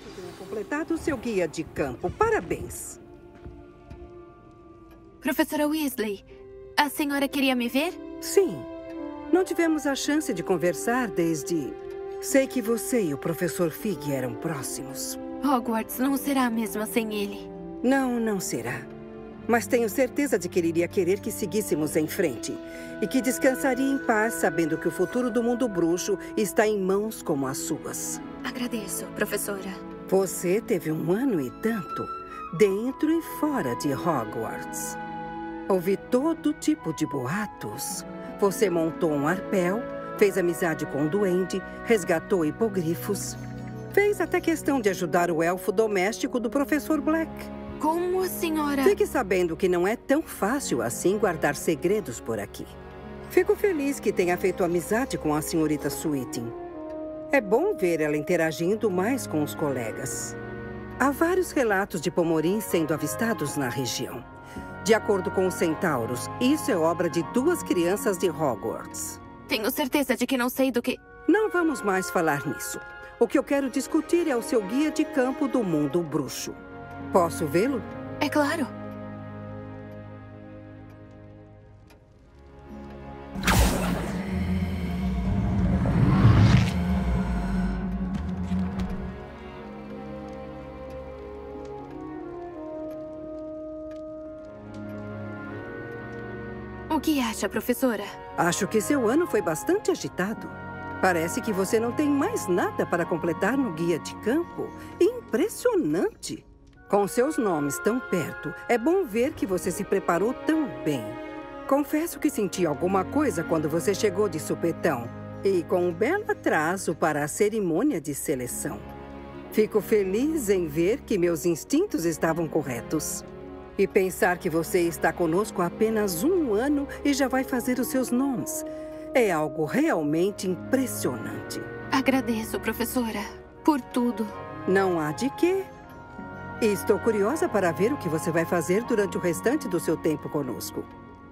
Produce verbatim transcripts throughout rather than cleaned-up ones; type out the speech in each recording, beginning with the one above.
Tenha completado o seu guia de campo. Parabéns. Professora Weasley, a senhora queria me ver? Sim. Não tivemos a chance de conversar desde... Sei que você e o professor Fig eram próximos. Hogwarts não será mesmo sem ele. Não, não será. Mas tenho certeza de que ele iria querer que seguíssemos em frente. E que descansaria em paz, sabendo que o futuro do mundo bruxo está em mãos como as suas. Agradeço, professora. Você teve um ano e tanto, dentro e fora de Hogwarts. Ouvi todo tipo de boatos. Você montou um arpel, fez amizade com um duende, resgatou hipogrifos. Fez até questão de ajudar o elfo doméstico do professor Black. Como a senhora... Fique sabendo que não é tão fácil assim guardar segredos por aqui. Fico feliz que tenha feito amizade com a senhorita Sweeting. É bom ver ela interagindo mais com os colegas. Há vários relatos de pomorins sendo avistados na região. De acordo com os centauros, isso é obra de duas crianças de Hogwarts. Tenho certeza de que não sei do que... Não vamos mais falar nisso. O que eu quero discutir é o seu guia de campo do mundo bruxo. Posso vê-lo? É claro. O que acha, professora? Acho que seu ano foi bastante agitado. Parece que você não tem mais nada para completar no guia de campo. Impressionante! Com seus nomes tão perto, é bom ver que você se preparou tão bem. Confesso que senti alguma coisa quando você chegou de supetão e com um belo atraso para a cerimônia de seleção. Fico feliz em ver que meus instintos estavam corretos. E pensar que você está conosco há apenas um ano e já vai fazer os seus nomes. É algo realmente impressionante. Agradeço, professora, por tudo. Não há de quê. E estou curiosa para ver o que você vai fazer durante o restante do seu tempo conosco.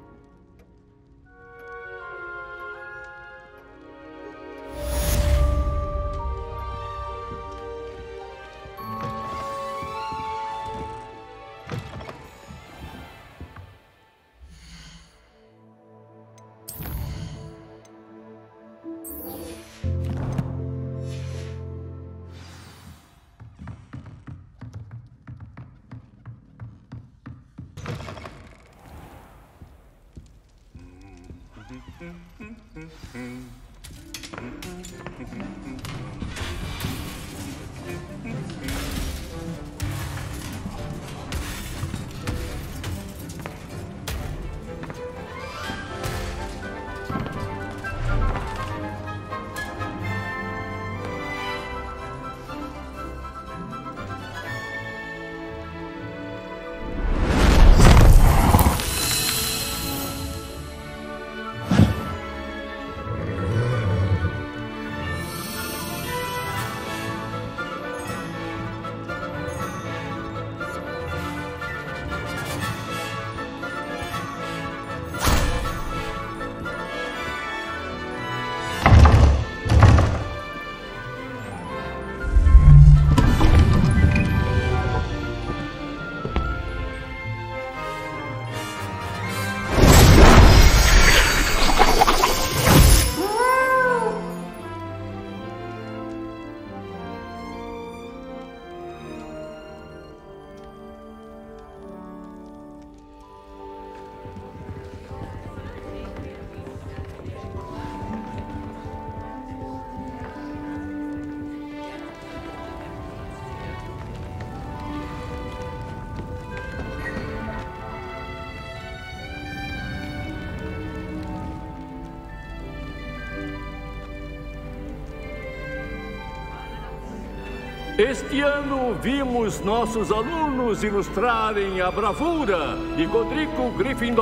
Este ano vimos nossos alunos ilustrarem a bravura de Godrico Gryffindor,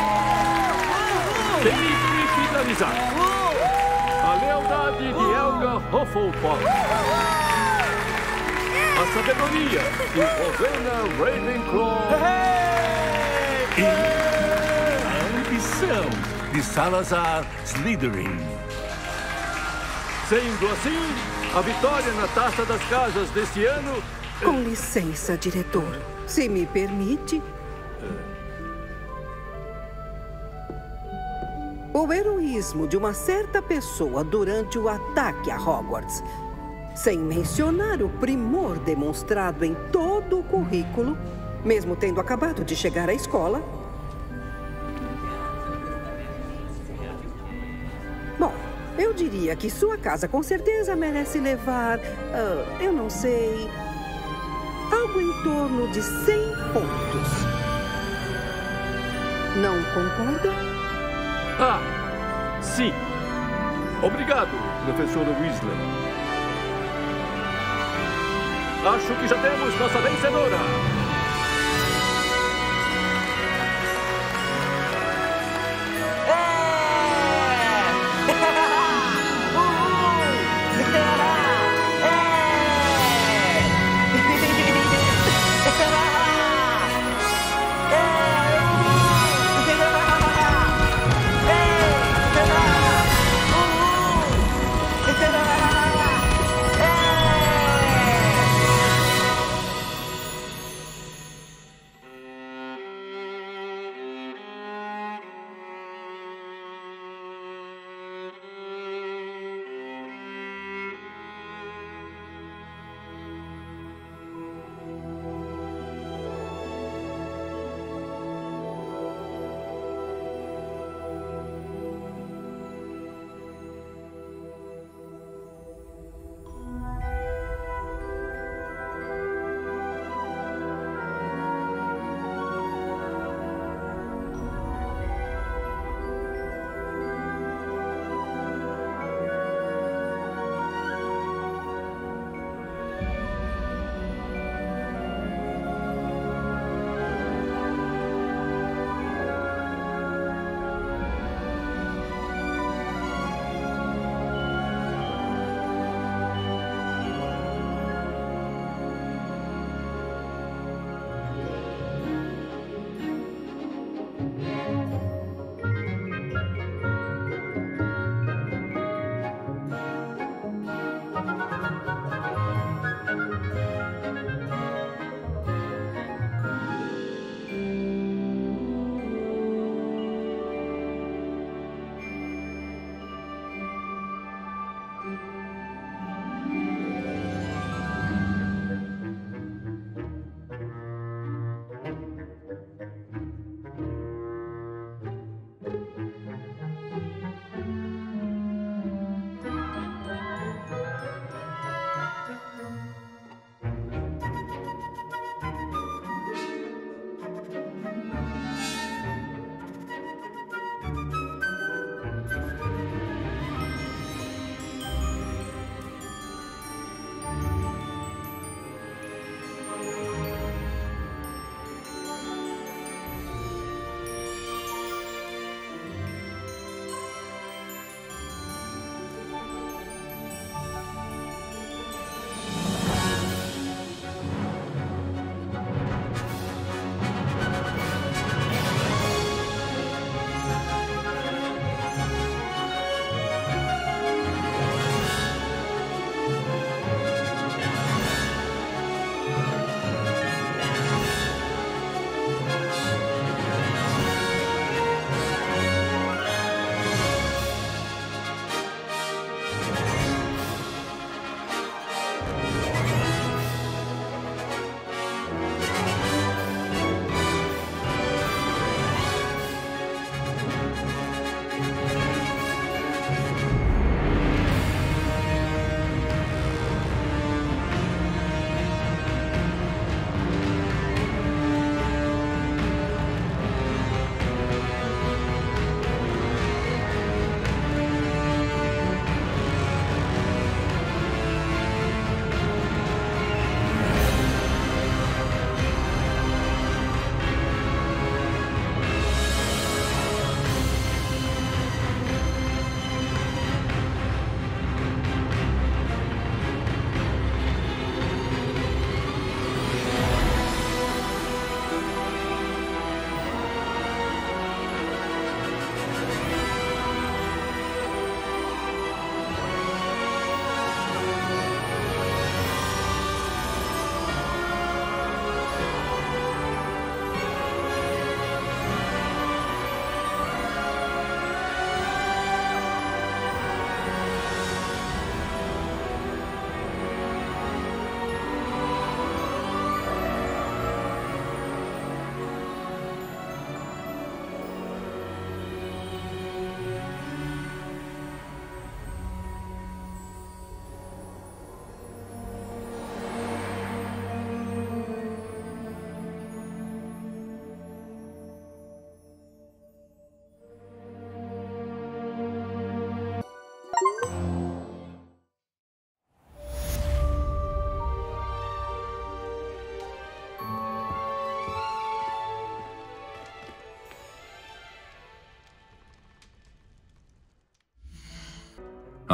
Felipe Finalizar, a lealdade de Helga Hufflepuff, a sabedoria de Rowena Ravenclaw e a ambição de Salazar Slytherin. Sendo assim, a vitória na Taça das Casas deste ano... Com licença, diretor. Se me permite... O heroísmo de uma certa pessoa durante o ataque a Hogwarts, sem mencionar o primor demonstrado em todo o currículo, mesmo tendo acabado de chegar à escola. Bom, eu diria que sua casa com certeza merece levar, uh, eu não sei, algo em torno de cem pontos. Não concorda? Ah, sim. Obrigado, professora Weasley. Acho que já temos nossa vencedora.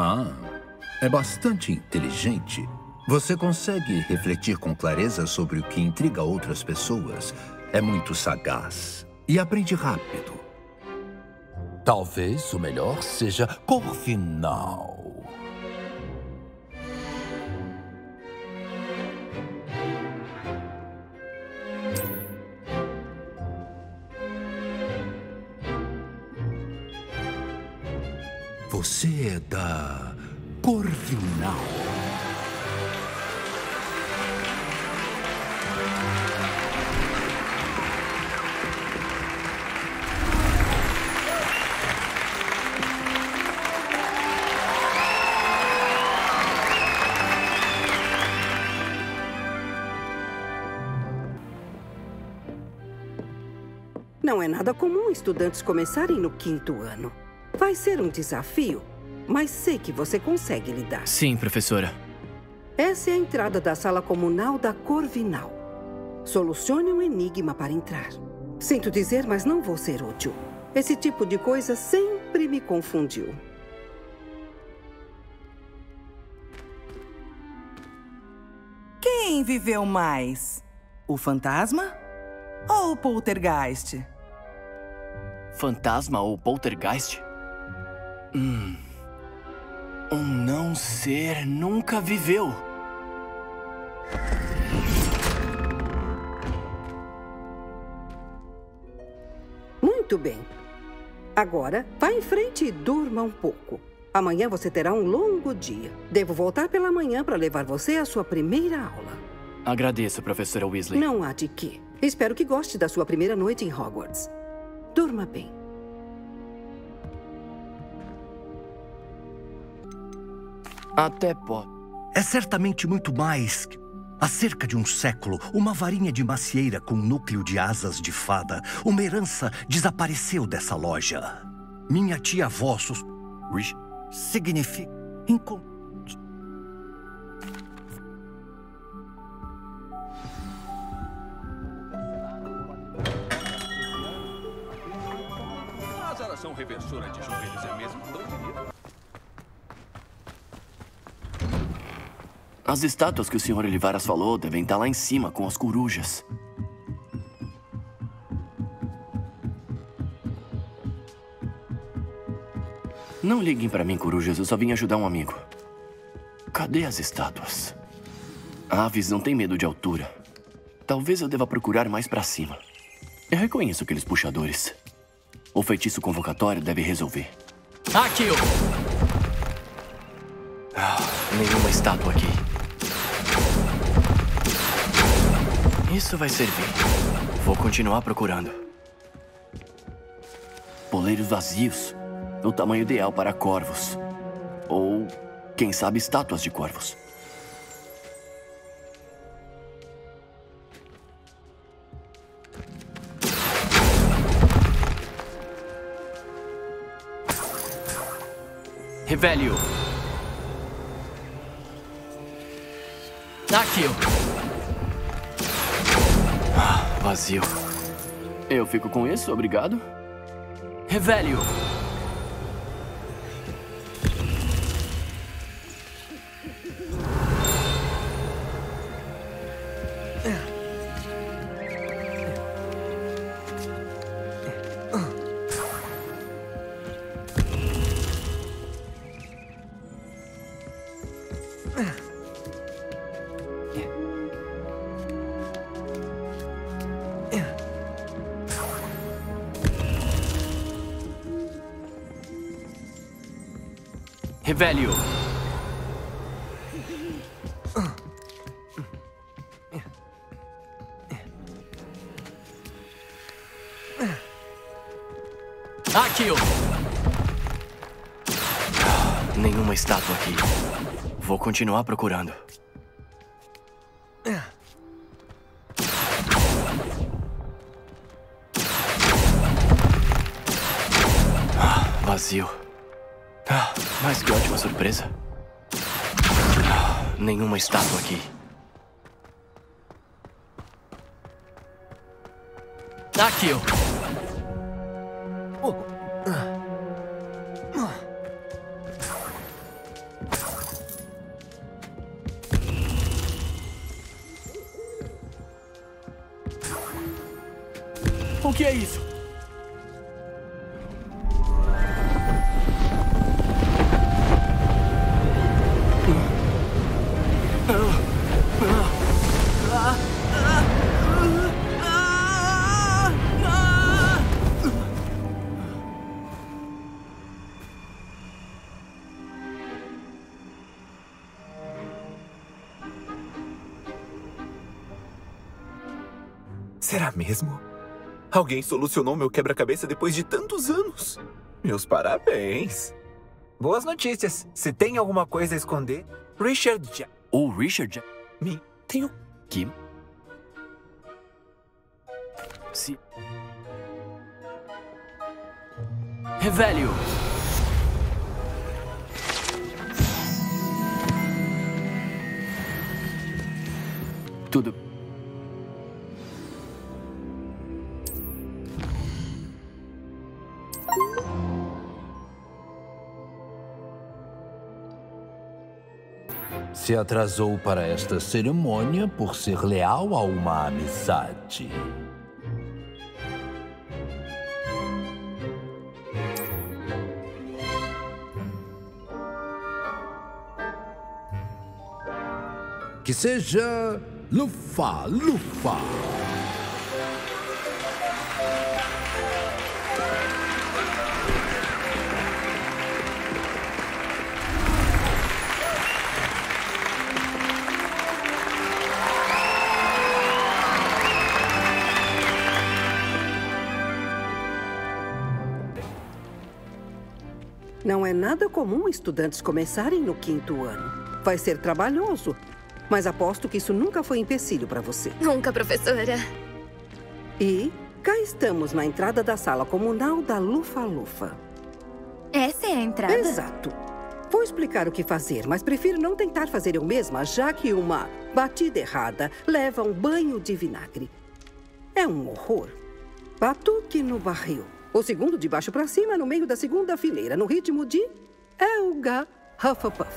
Ah, é bastante inteligente. Você consegue refletir com clareza sobre o que intriga outras pessoas. É muito sagaz e aprende rápido. Talvez o melhor seja Corvinal. Você é da Corvinal. Não é nada comum estudantes começarem no quinto ano. Vai ser um desafio, mas sei que você consegue lidar. Sim, professora. Essa é a entrada da sala comunal da Corvinal. Solucione um enigma para entrar. Sinto dizer, mas não vou ser útil. Esse tipo de coisa sempre me confundiu. Quem viveu mais? O fantasma ou o poltergeist? Fantasma ou poltergeist? Hum. Um não ser nunca viveu. Muito bem. Agora, vá em frente e durma um pouco. Amanhã você terá um longo dia. Devo voltar pela manhã para levar você à sua primeira aula. Agradeço, professora Weasley. Não há de quê. Espero que goste da sua primeira noite em Hogwarts. Durma bem. Até pode. É certamente muito mais que... Há cerca de um século, uma varinha de macieira com núcleo de asas de fada, uma herança, desapareceu dessa loja. Minha tia-avó sus... significa... Encont... Mas elas são reversoras de joelhos, é mesmo? As estátuas que o senhor Olivaras falou devem estar lá em cima com as corujas. Não liguem pra mim, corujas. Eu só vim ajudar um amigo. Cadê as estátuas? Aves não têm medo de altura. Talvez eu deva procurar mais pra cima. Eu reconheço aqueles puxadores. O feitiço convocatório deve resolver. Aqui! Ah, nenhuma estátua aqui. Isso vai servir. Vou continuar procurando. Poleiros vazios. O tamanho ideal para corvos. Ou, quem sabe, estátuas de corvos. Revelio. Aqui. Ah, vazio. Eu fico com isso, obrigado. Revelio. Revelio. Aqui. Nenhuma estátua aqui. Vou continuar procurando. Ah, vazio. Ah, mas que ótima surpresa. Ah, nenhuma estátua aqui. Aqui. O que é isso? Será mesmo? Alguém solucionou meu quebra-cabeça depois de tantos anos. Meus parabéns. Boas notícias. Se tem alguma coisa a esconder, Richard já... O Richard já... Me... Tenho... Que... Se... Revele-o. Tudo... Se atrasou para esta cerimônia por ser leal a uma amizade. Que seja Lufa, Lufa. Não é nada comum estudantes começarem no quinto ano. Vai ser trabalhoso, mas aposto que isso nunca foi empecilho para você. Nunca, professora. E cá estamos na entrada da sala comunal da Lufa-Lufa. Essa é a entrada? Exato. Vou explicar o que fazer, mas prefiro não tentar fazer eu mesma, já que uma batida errada leva um banho de vinagre. É um horror. Batuque no barril. O segundo de baixo para cima, no meio da segunda fileira, no ritmo de Helga Hufflepuff.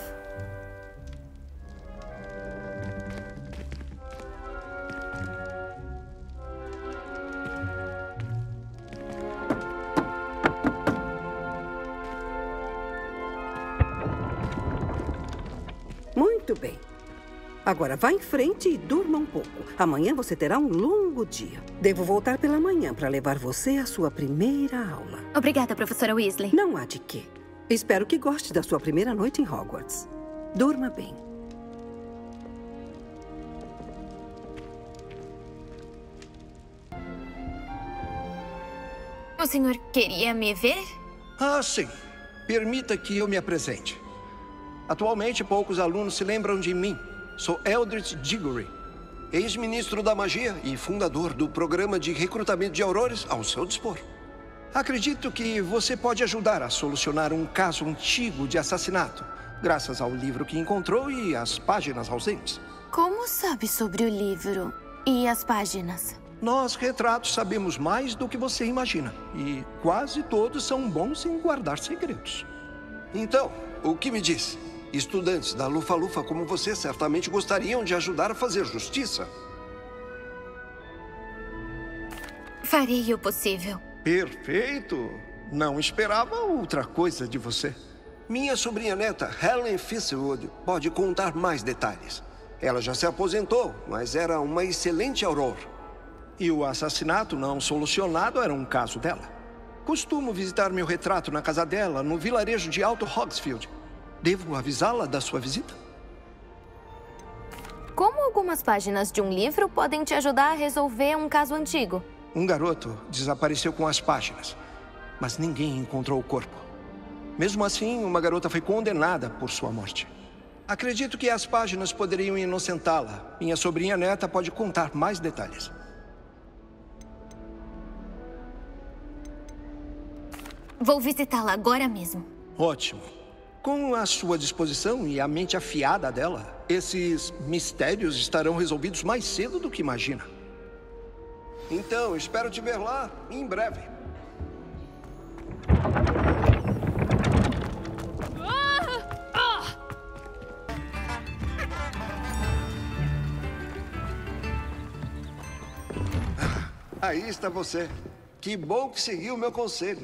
Muito bem. Agora vá em frente e durma um pouco. Amanhã você terá um longo dia. Devo voltar pela manhã para levar você à sua primeira aula. Obrigada, professora Weasley. Não há de quê. Espero que goste da sua primeira noite em Hogwarts. Durma bem. O senhor queria me ver? Ah, sim. Permita que eu me apresente. Atualmente, poucos alunos se lembram de mim. Sou Eldritch Diggory, ex-ministro da magia e fundador do programa de recrutamento de aurores ao seu dispor. Acredito que você pode ajudar a solucionar um caso antigo de assassinato, graças ao livro que encontrou e às páginas ausentes. Como sabe sobre o livro e as páginas? Nós, retratos, sabemos mais do que você imagina. E quase todos são bons em guardar segredos. Então, o que me diz? Estudantes da Lufa-Lufa como você certamente gostariam de ajudar a fazer justiça. Farei o possível. Perfeito! Não esperava outra coisa de você. Minha sobrinha neta, Helen Fitzwood, pode contar mais detalhes. Ela já se aposentou, mas era uma excelente auror. E o assassinato não solucionado era um caso dela. Costumo visitar meu retrato na casa dela, no vilarejo de Alto Hogsfield. Devo avisá-la da sua visita? Como algumas páginas de um livro podem te ajudar a resolver um caso antigo? Um garoto desapareceu com as páginas, mas ninguém encontrou o corpo. Mesmo assim, uma garota foi condenada por sua morte. Acredito que as páginas poderiam inocentá-la. Minha sobrinha neta pode contar mais detalhes. Vou visitá-la agora mesmo. Ótimo. Com a sua disposição e a mente afiada dela, esses mistérios estarão resolvidos mais cedo do que imagina. Então, espero te ver lá em breve. Aí está você. Que bom que seguiu o meu conselho.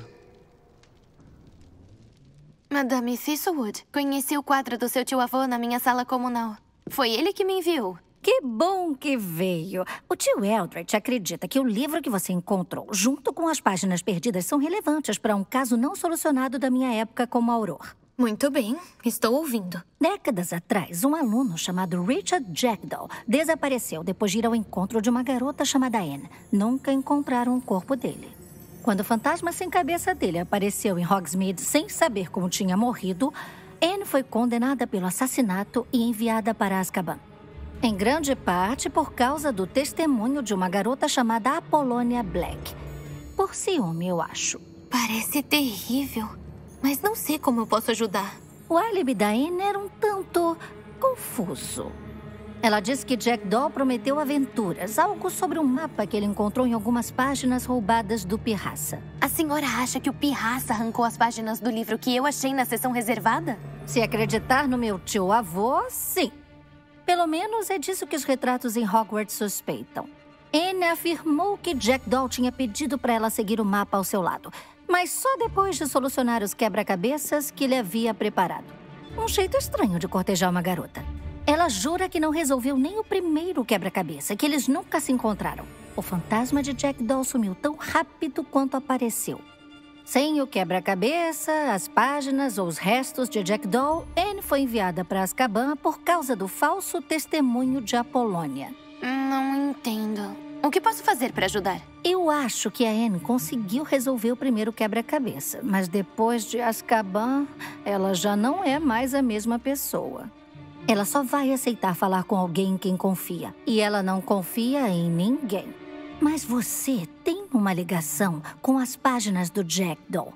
Madame Thistlewood, conheci o quadro do seu tio-avô na minha sala comunal. Foi ele que me enviou. Que bom que veio. O tio Eldritch acredita que o livro que você encontrou, junto com as páginas perdidas, são relevantes para um caso não solucionado da minha época como auror. Muito bem, estou ouvindo. Décadas atrás, um aluno chamado Richard Jackdaw desapareceu depois de ir ao encontro de uma garota chamada Anne. Nunca encontraram o corpo dele. Quando o fantasma sem cabeça dele apareceu em Hogsmeade sem saber como tinha morrido, Anne foi condenada pelo assassinato e enviada para Azkaban. Em grande parte por causa do testemunho de uma garota chamada Apollonia Black. Por ciúme, eu acho. Parece terrível, mas não sei como eu posso ajudar. O álibi da Anne era um tanto confuso. Ela disse que Jackdaw prometeu aventuras, algo sobre um mapa que ele encontrou em algumas páginas roubadas do Pirraça. A senhora acha que o Pirraça arrancou as páginas do livro que eu achei na seção reservada? Se acreditar no meu tio-avô, sim. Pelo menos é disso que os retratos em Hogwarts suspeitam. Anne afirmou que Jackdaw tinha pedido para ela seguir o mapa ao seu lado, mas só depois de solucionar os quebra-cabeças que ele havia preparado. Um jeito estranho de cortejar uma garota. Ela jura que não resolveu nem o primeiro quebra-cabeça, que eles nunca se encontraram. O fantasma de Jackdaw sumiu tão rápido quanto apareceu. Sem o quebra-cabeça, as páginas ou os restos de Jackdaw, Anne foi enviada para Azkaban por causa do falso testemunho de Apollonia. Não entendo. O que posso fazer para ajudar? Eu acho que a Anne conseguiu resolver o primeiro quebra-cabeça, mas depois de Azkaban, ela já não é mais a mesma pessoa. Ela só vai aceitar falar com alguém em quem confia, e ela não confia em ninguém. Mas você tem uma ligação com as páginas do Jackdaw.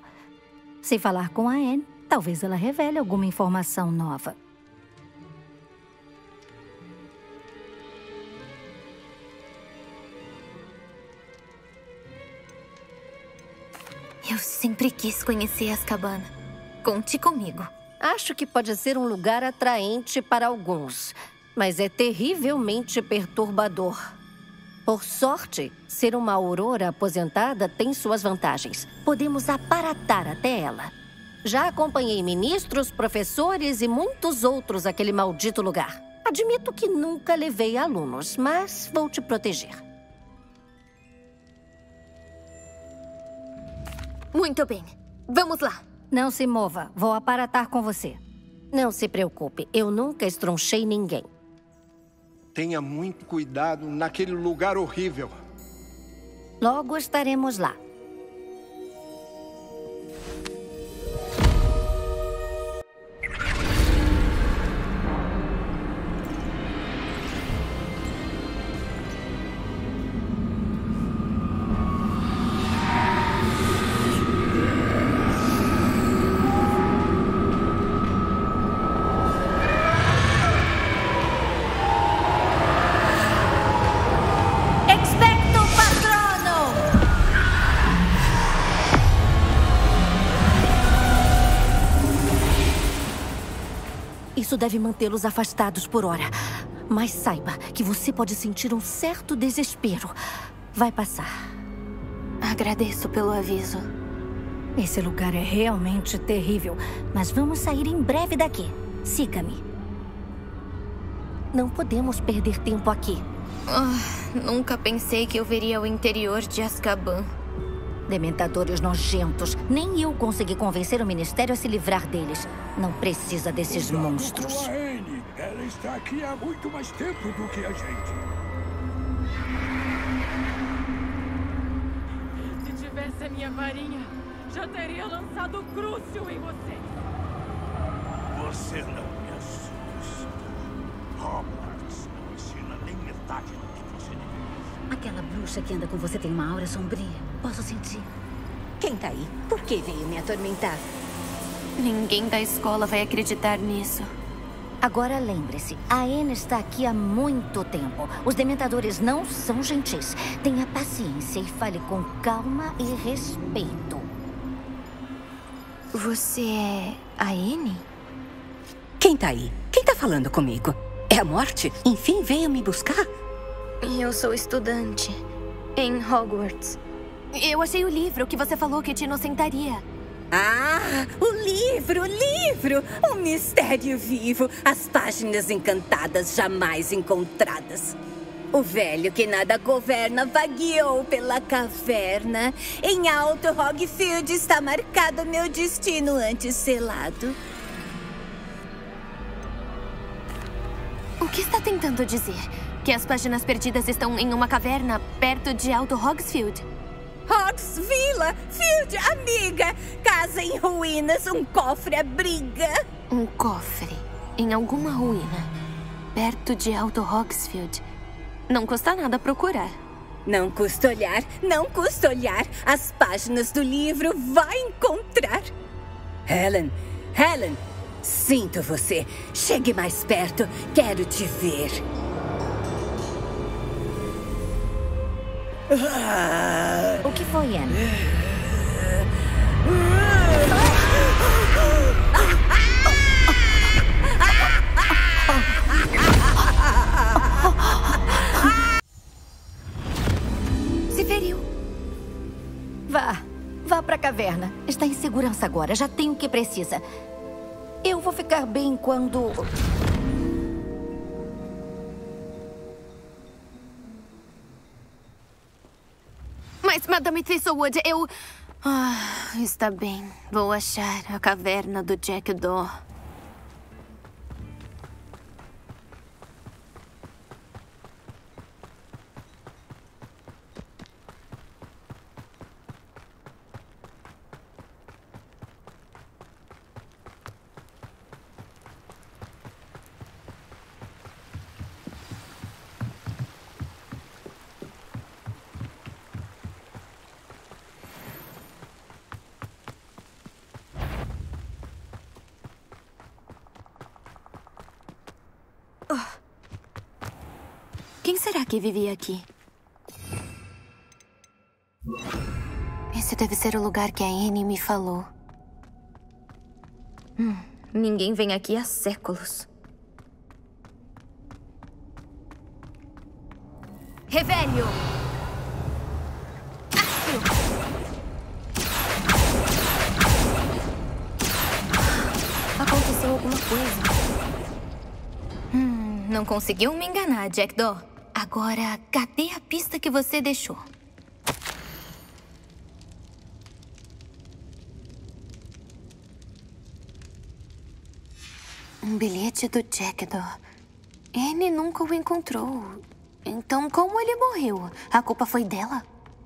Se falar com a Anne, talvez ela revele alguma informação nova. Eu sempre quis conhecer Azkaban. Conte comigo. Acho que pode ser um lugar atraente para alguns, mas é terrivelmente perturbador. Por sorte, ser uma aurora aposentada tem suas vantagens. Podemos aparatar até ela. Já acompanhei ministros, professores e muitos outros àquele maldito lugar. Admito que nunca levei alunos, mas vou te proteger. Muito bem. Vamos lá. Não se mova. Vou aparatar com você. Não se preocupe. Eu nunca estronchei ninguém. Tenha muito cuidado naquele lugar horrível. Logo estaremos lá. Isso deve mantê-los afastados por hora. Mas saiba que você pode sentir um certo desespero. Vai passar. Agradeço pelo aviso. Esse lugar é realmente terrível. Mas vamos sair em breve daqui. Siga-me. Não podemos perder tempo aqui. Oh, nunca pensei que eu veria o interior de Azkaban. Dementadores nojentos. Nem eu consegui convencer o Ministério a se livrar deles. Não precisa desses monstros. Com a Anne. Ela está aqui há muito mais tempo do que a gente. Se tivesse a minha varinha, já teria lançado o Crucio em você. Você não me assusta. Hogwarts não ensina nem metade do que você deveria. Aquela bruxa que anda com você tem uma aura sombria. Posso sentir. Quem tá aí? Por que veio me atormentar? Ninguém da escola vai acreditar nisso. Agora lembre-se, a Anne está aqui há muito tempo. Os dementadores não são gentis. Tenha paciência e fale com calma e respeito. Você é a Anne? Quem tá aí? Quem tá falando comigo? É a morte? Enfim, veio me buscar? Eu sou estudante em Hogwarts. Eu achei o livro que você falou que te inocentaria. Ah, o livro, o livro! Um mistério vivo. As páginas encantadas jamais encontradas. O velho que nada governa vagueou pela caverna. Em Alto Hogfield está marcado meu destino antes selado. O que está tentando dizer? Que as páginas perdidas estão em uma caverna perto de Alto Hogsfield? Hogsvilla! Field, amiga! Casa em ruínas, um cofre abriga. Um cofre em alguma ruína, perto de Alto Hogsfield. Não custa nada procurar. Não custa olhar, não custa olhar. As páginas do livro vai encontrar. Helen, Helen, sinto você. Chegue mais perto, quero te ver. O que foi, Anne? Se feriu. Vá, vá pra caverna. Está em segurança agora, já tem o que precisa. Eu vou ficar bem quando... Mas, Madame Thistlewood, eu... Ah, está bem. Vou achar a caverna do Jackdaw. Quem será que vivia aqui? Esse deve ser o lugar que a Annie me falou. Hum, ninguém vem aqui há séculos. Revelio! Aconteceu alguma coisa. Hum, não conseguiu me enganar, Jackdaw. Agora, cadê a pista que você deixou? Um bilhete do Jackdaw. Annie nunca o encontrou. Então, como ele morreu? A culpa foi dela?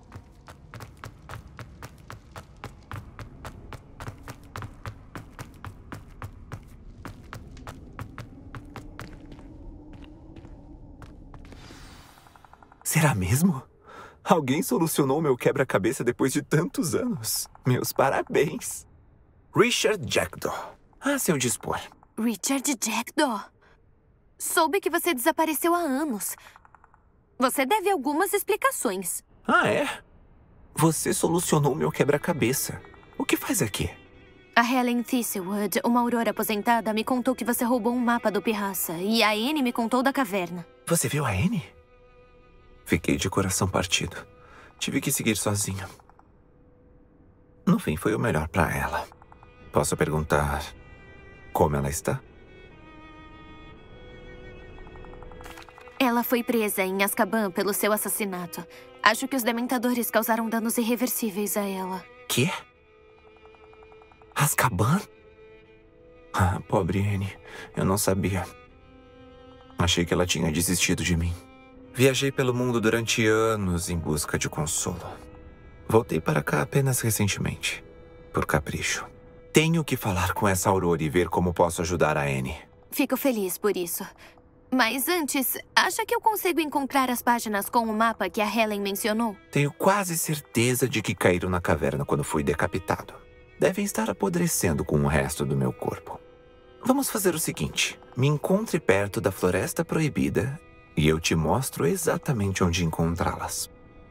Será mesmo? Alguém solucionou meu quebra-cabeça depois de tantos anos. Meus parabéns. Richard Jackdaw. A seu dispor. Richard Jackdaw? Soube que você desapareceu há anos. Você deve algumas explicações. Ah, é? Você solucionou meu quebra-cabeça. O que faz aqui? A Helen Thistlewood, uma aurora aposentada, me contou que você roubou um mapa do Pirraça. E a Annie me contou da caverna. Você viu a Annie? Fiquei de coração partido. Tive que seguir sozinho. No fim, foi o melhor pra ela. Posso perguntar como ela está? Ela foi presa em Azkaban pelo seu assassinato. Acho que os dementadores causaram danos irreversíveis a ela. Quê? Azkaban? Ah, pobre Annie. Eu não sabia. Achei que ela tinha desistido de mim. Viajei pelo mundo durante anos em busca de consolo. Voltei para cá apenas recentemente, por capricho. Tenho que falar com essa Aurora e ver como posso ajudar a Annie. Fico feliz por isso. Mas antes, acha que eu consigo encontrar as páginas com o mapa que a Helen mencionou? Tenho quase certeza de que caíram na caverna quando fui decapitado. Devem estar apodrecendo com o resto do meu corpo. Vamos fazer o seguinte. Me encontre perto da Floresta Proibida e eu te mostro exatamente onde encontrá-las.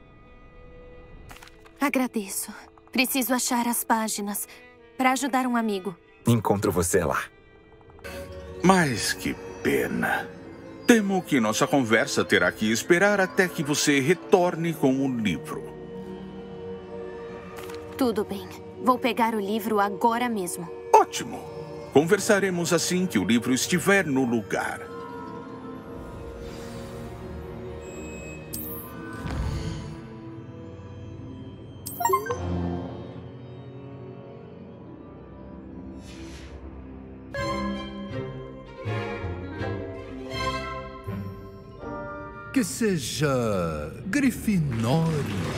Agradeço. Preciso achar as páginas para ajudar um amigo. Encontro você lá. Mas que pena. Temo que nossa conversa terá que esperar até que você retorne com o livro. Tudo bem. Vou pegar o livro agora mesmo. Ótimo. Conversaremos assim que o livro estiver no lugar. Que seja Grifinória.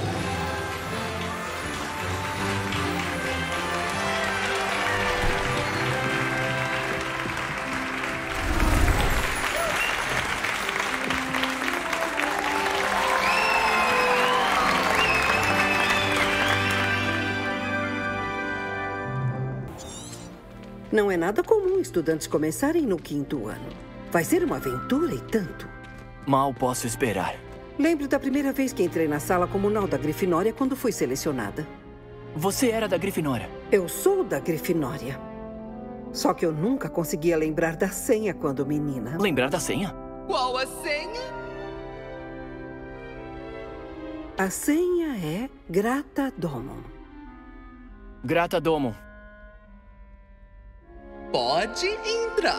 Não é nada comum estudantes começarem no quinto ano. Vai ser uma aventura e tanto. Mal posso esperar. Lembro da primeira vez que entrei na sala comunal da Grifinória quando fui selecionada. Você era da Grifinória? Eu sou da Grifinória. Só que eu nunca conseguia lembrar da senha quando menina. Lembrar da senha? Qual a senha? A senha é Grata Domum. Grata Domum. Pode entrar.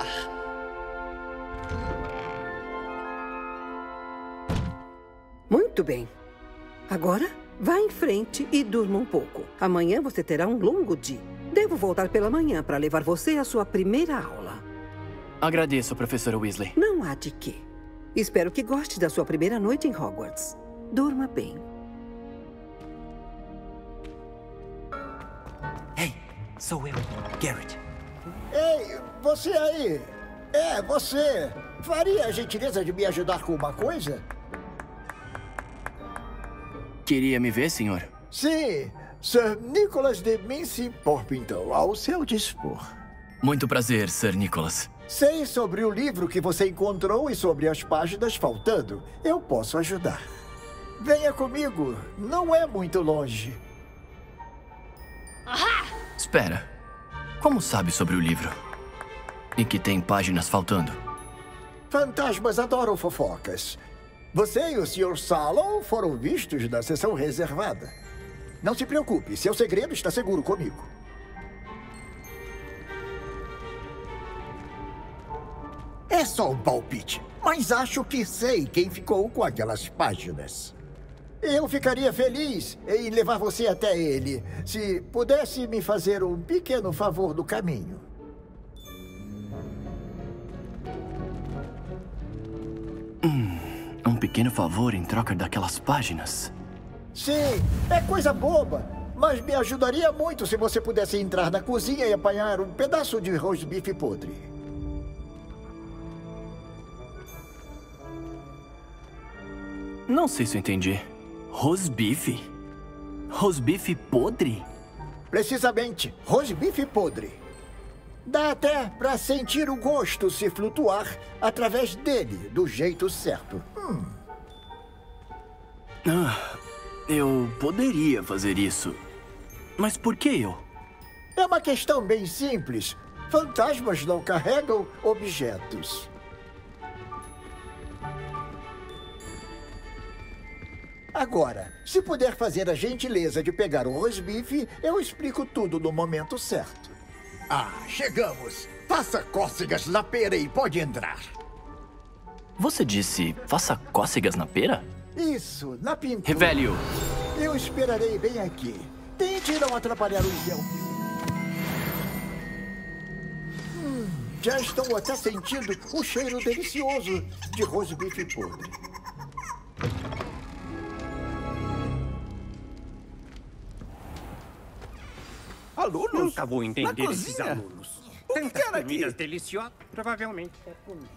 Muito bem. Agora, vá em frente e durma um pouco. Amanhã você terá um longo dia. Devo voltar pela manhã para levar você à sua primeira aula. Agradeço, professora Weasley. Não há de quê. Espero que goste da sua primeira noite em Hogwarts. Durma bem. Ei, sou eu, Garrett. Ei, você aí! É, você! Faria a gentileza de me ajudar com uma coisa? Queria me ver, senhor? Sim, Sir Nicholas de Mincy Porpington, ao seu dispor. Muito prazer, Sir Nicholas. Sei sobre o livro que você encontrou e sobre as páginas faltando. Eu posso ajudar. Venha comigo, não é muito longe. Espera. Como sabe sobre o livro? E que tem páginas faltando? Fantasmas adoram fofocas. Você e o senhor Sallow foram vistos na sessão reservada. Não se preocupe, seu segredo está seguro comigo. É só um palpite, mas acho que sei quem ficou com aquelas páginas. Eu ficaria feliz em levar você até ele, se pudesse me fazer um pequeno favor do caminho. Hum, um pequeno favor em troca daquelas páginas? Sim, é coisa boba, mas me ajudaria muito se você pudesse entrar na cozinha e apanhar um pedaço de rosbife podre. Não sei se eu entendi. Rosbife? Rosbife podre? Precisamente, rosbife podre. Dá até pra sentir o gosto se flutuar através dele, do jeito certo. Hum. Ah, eu poderia fazer isso. Mas por que eu? É uma questão bem simples. Fantasmas não carregam objetos. Agora, se puder fazer a gentileza de pegar o rosbife, eu explico tudo no momento certo. Ah, chegamos. Faça cócegas na pera e pode entrar. Você disse, faça cócegas na pera? Isso, na pintura. Revelio. Eu esperarei bem aqui. Tente não atrapalhar o Miguel. Hum, já estou até sentindo o cheiro delicioso de rosbife podre. Alunos? Nunca vou entender Na esses cozinha? alunos. O que Tantas quer aqui? comidas deliciosas. Provavelmente é comida.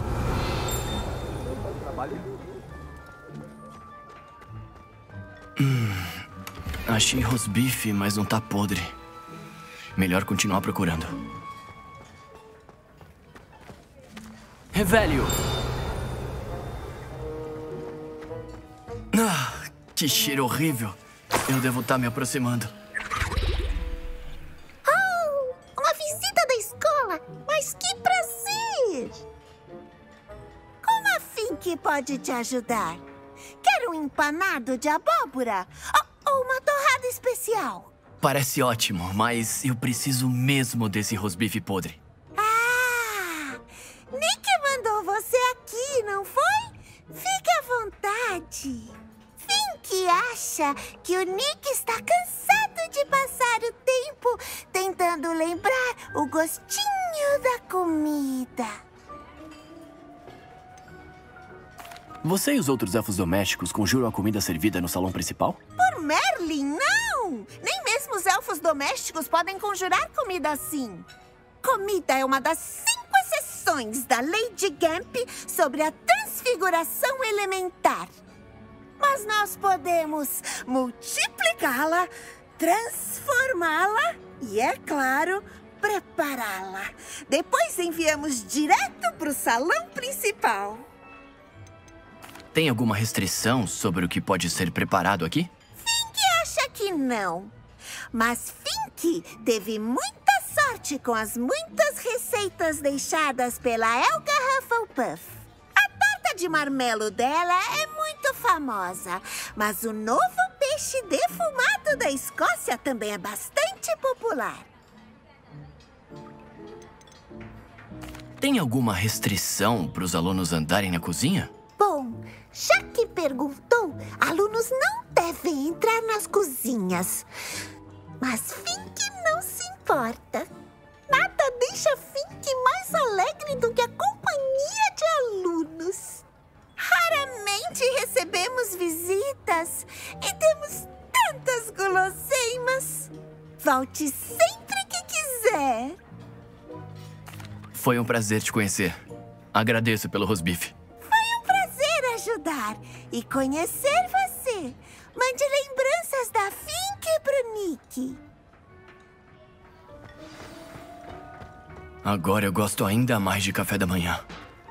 Hum, achei rosbife, mas não tá podre. Melhor continuar procurando. Revelio! Ah, que cheiro horrível. Eu devo estar me aproximando. Oh, uma visita da escola! Mas que prazer! Como a Fink pode te ajudar? Quer um empanado de abóbora? Ou, ou uma torrada especial? Parece ótimo, mas eu preciso mesmo desse rosbife podre. Ah! Nick mandou você aqui, não foi? Fique à vontade. Fink acha que o Nick está cansado de passar o tempo tentando lembrar o gostinho da comida. Você e os outros elfos domésticos conjuram a comida servida no salão principal? Por Merlin, não! Nem mesmo os elfos domésticos podem conjurar comida assim. Comida é uma das cinco exceções da Lei de Gamp sobre a transfiguração elementar. Mas nós podemos multiplicá-la, transformá-la e, é claro, prepará-la. Depois enviamos direto para o salão principal. Tem alguma restrição sobre o que pode ser preparado aqui? Fink acha que não. Mas Fink teve muita sorte com as muitas receitas deixadas pela Helga Hufflepuff. A torta de marmelo dela é muito famosa, mas o novo peixe defumado da Escócia também é bastante popular. Tem alguma restrição para os alunos andarem na cozinha? Bom, já que perguntou, alunos não devem entrar nas cozinhas. Mas Fink não se importa. Nada deixa Fink mais alegre do que a companhia de alunos. Raramente recebemos visitas e temos tantas guloseimas. Volte sempre que quiser. Foi um prazer te conhecer. Agradeço pelo rosbife. Ajudar e conhecer você. Mande lembranças da Fink pro Nick. Agora eu gosto ainda mais de café da manhã.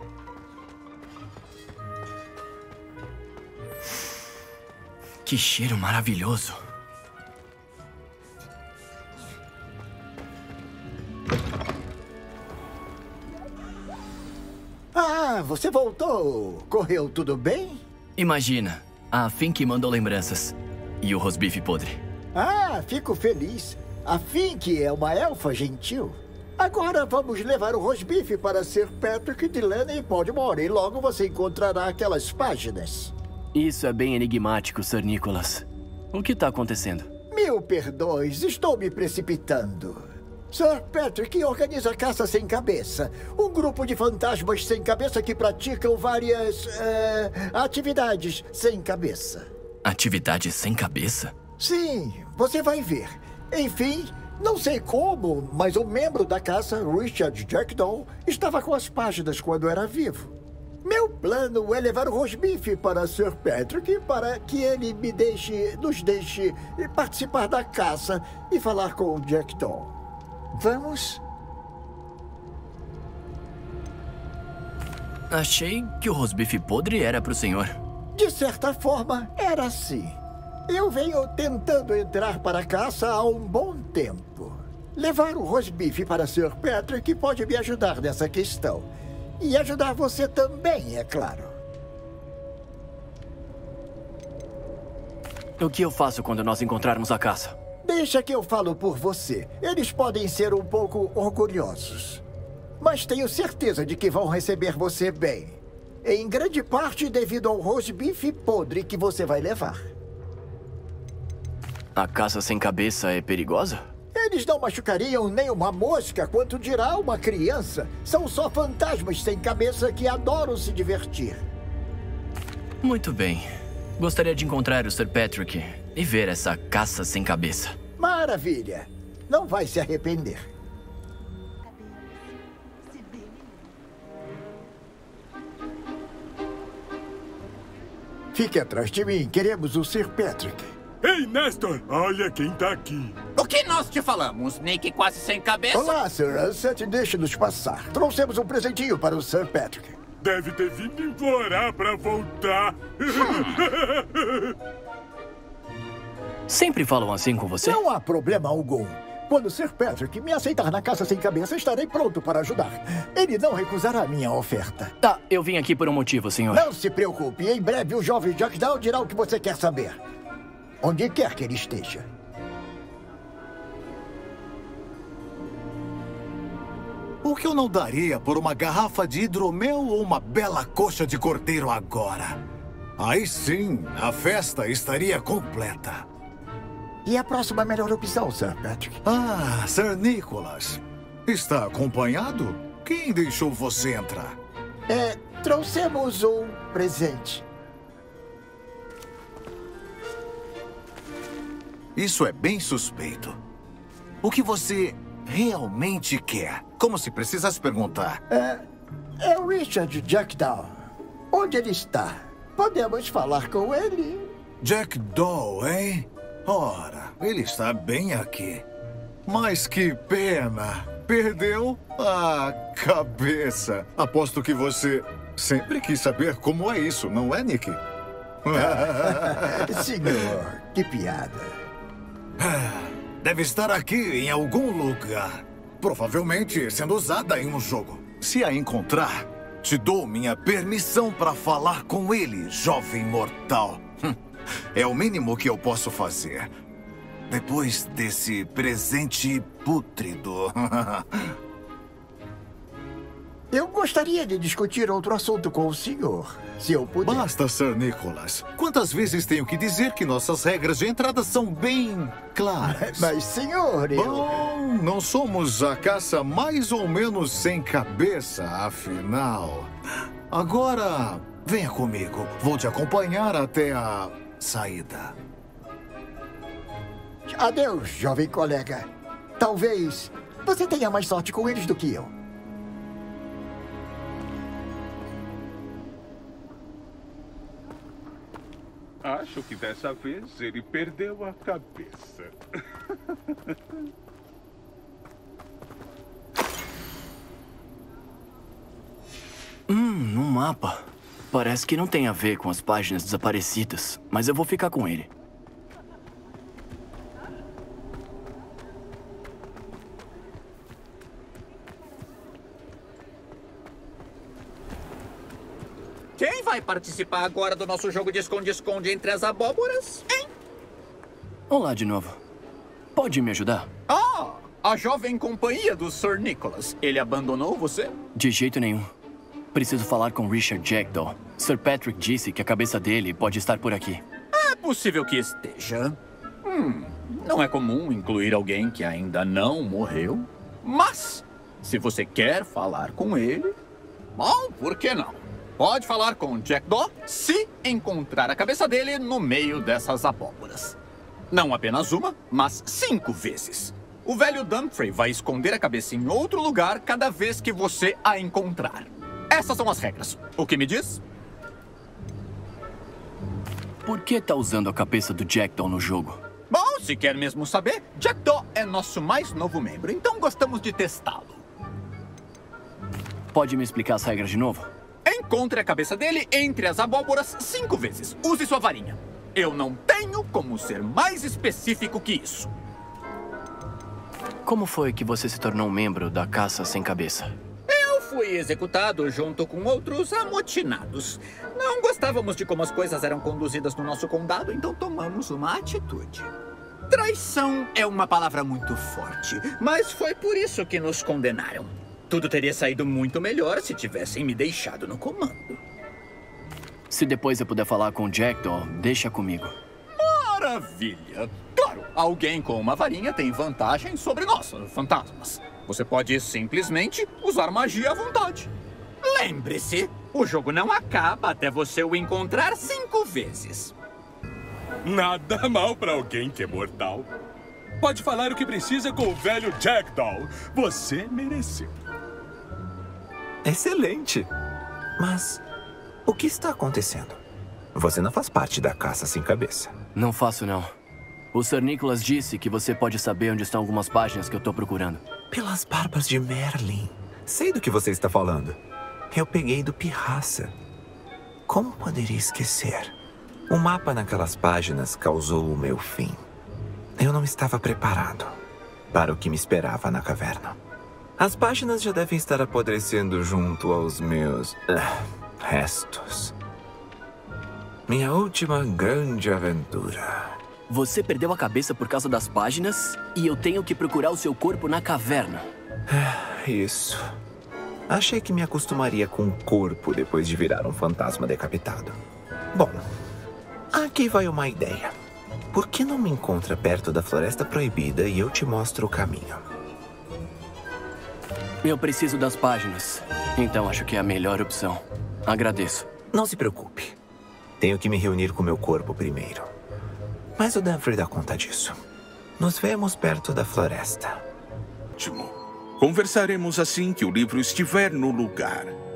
Que cheiro maravilhoso. Ah, você voltou. Correu tudo bem? Imagina, a Fink mandou lembranças. E o rosbife podre. Ah, fico feliz. A Fink é uma elfa gentil. Agora vamos levar o rosbife para Sir Patrick de Laney e Podmore. E logo você encontrará aquelas páginas. Isso é bem enigmático, Sir Nicholas. O que está acontecendo? Mil perdões, estou me precipitando. Sir Patrick organiza Caça Sem Cabeça, um grupo de fantasmas sem cabeça que praticam várias uh, atividades sem cabeça. Atividades sem cabeça? Sim, você vai ver. Enfim, não sei como, mas um membro da caça, Richard Jackdaw, estava com as páginas quando era vivo. Meu plano é levar o rosbife para Sir Patrick para que ele me deixe, nos deixe participar da caça e falar com o Jackdaw. Vamos? Achei que o rosbife podre era para o senhor. De certa forma, era assim. Eu venho tentando entrar para a caça há um bom tempo. Levar o rosbife para Sir Patrick pode me ajudar nessa questão. E ajudar você também, é claro. O que eu faço quando nós encontrarmos a caça? Deixa que eu falo por você. Eles podem ser um pouco orgulhosos. Mas tenho certeza de que vão receber você bem. Em grande parte devido ao rosbife podre que você vai levar. A caça sem cabeça é perigosa? Eles não machucariam nem uma mosca, quanto dirá uma criança. São só fantasmas sem cabeça que adoram se divertir. Muito bem. Gostaria de encontrar o Sir Patrick e ver essa caça sem cabeça. Maravilha! Não vai se arrepender. Fique atrás de mim. Queremos o Sir Patrick. Ei, Nestor! Olha quem tá aqui. O que nós te falamos, Nick quase sem cabeça? Olá, Sir Ansett. Deixe-nos passar. Trouxemos um presentinho para o Sir Patrick. Deve ter vindo implorar para voltar. Sempre falam assim com você? Não há problema algum. Quando Sir Patrick me aceitar na caça sem cabeça, estarei pronto para ajudar. Ele não recusará a minha oferta. Tá, eu vim aqui por um motivo, senhor. Não se preocupe. Em breve o jovem Jackdaw dirá o que você quer saber. Onde quer que ele esteja. O que eu não daria por uma garrafa de hidromel ou uma bela coxa de cordeiro agora? Aí sim, a festa estaria completa. E a próxima melhor opção, Sir Patrick? Ah, Sir Nicholas. Está acompanhado? Quem deixou você entrar? É, trouxemos um presente. Isso é bem suspeito. O que você realmente quer? Como se precisasse perguntar. É, é o Richard Jackdaw. Onde ele está? Podemos falar com ele? Jackdaw, hein? Ora, ele está bem aqui. Mas que pena. Perdeu a cabeça. Aposto que você sempre quis saber como é isso, não é, Nick? Senhor, que piada. Deve estar aqui em algum lugar. Provavelmente sendo usada em um jogo. Se a encontrar, te dou minha permissão para falar com ele, jovem mortal. É o mínimo que eu posso fazer. Depois desse presente pútrido. Eu gostaria de discutir outro assunto com o senhor, se eu puder. Basta, Sir Nicholas. Quantas vezes tenho que dizer que nossas regras de entrada são bem claras? Mas, senhor, eu... Bom, não somos a caça mais ou menos sem cabeça, afinal. Agora, venha comigo. Vou te acompanhar até a saída. Adeus, jovem colega. Talvez você tenha mais sorte com eles do que eu. Acho que dessa vez ele perdeu a cabeça. Hum, um mapa. Parece que não tem a ver com as páginas desaparecidas, mas eu vou ficar com ele. Quem vai participar agora do nosso jogo de esconde-esconde entre as abóboras, hein? Olá de novo. Pode me ajudar? Ah, a jovem companhia do Sir Nicholas. Ele abandonou você? De jeito nenhum. Preciso falar com Richard Jackdaw. Sir Patrick disse que a cabeça dele pode estar por aqui. É possível que esteja. Hum, não é comum incluir alguém que ainda não morreu. Mas, se você quer falar com ele, bom, por que não? Pode falar com Jackdaw se encontrar a cabeça dele no meio dessas abóboras. Não apenas uma, mas cinco vezes. O velho Dumfrey vai esconder a cabeça em outro lugar cada vez que você a encontrar. Essas são as regras. O que me diz? Por que tá usando a cabeça do Jackdaw no jogo? Bom, se quer mesmo saber, Jackdaw é nosso mais novo membro, então gostamos de testá-lo. Pode me explicar as regras de novo? Encontre a cabeça dele entre as abóboras cinco vezes. Use sua varinha. Eu não tenho como ser mais específico que isso. Como foi que você se tornou um membro da Caça Sem Cabeça? Eu fui executado junto com outros amotinados. Não gostávamos de como as coisas eram conduzidas no nosso condado, então tomamos uma atitude. Traição é uma palavra muito forte, mas foi por isso que nos condenaram. Tudo teria saído muito melhor se tivessem me deixado no comando. Se depois eu puder falar com o Jackdaw, deixa comigo. Maravilha! Claro, alguém com uma varinha tem vantagem sobre nós, fantasmas. Você pode simplesmente usar magia à vontade. Lembre-se, o jogo não acaba até você o encontrar cinco vezes. Nada mal pra alguém que é mortal. Pode falar o que precisa com o velho Jackdaw. Você mereceu. Excelente. Mas o que está acontecendo? Você não faz parte da Caça Sem Cabeça. Não faço, não. O Sir Nicholas disse que você pode saber onde estão algumas páginas que eu tô procurando. Pelas barbas de Merlin. Sei do que você está falando. Eu peguei do Pirraça. Como poderia esquecer? O mapa naquelas páginas causou o meu fim. Eu não estava preparado para o que me esperava na caverna. As páginas já devem estar apodrecendo junto aos meus uh, restos. Minha última grande aventura. Você perdeu a cabeça por causa das páginas e eu tenho que procurar o seu corpo na caverna. isso. Achei que me acostumaria com o corpo depois de virar um fantasma decapitado. Bom, aqui vai uma ideia. Por que não me encontra perto da Floresta Proibida e eu te mostro o caminho? Eu preciso das páginas, então acho que é a melhor opção. Agradeço. Não se preocupe. Tenho que me reunir com meu corpo primeiro. Mas o Danfrey dá conta disso. Nos vemos perto da floresta. Ótimo. Conversaremos assim que o livro estiver no lugar.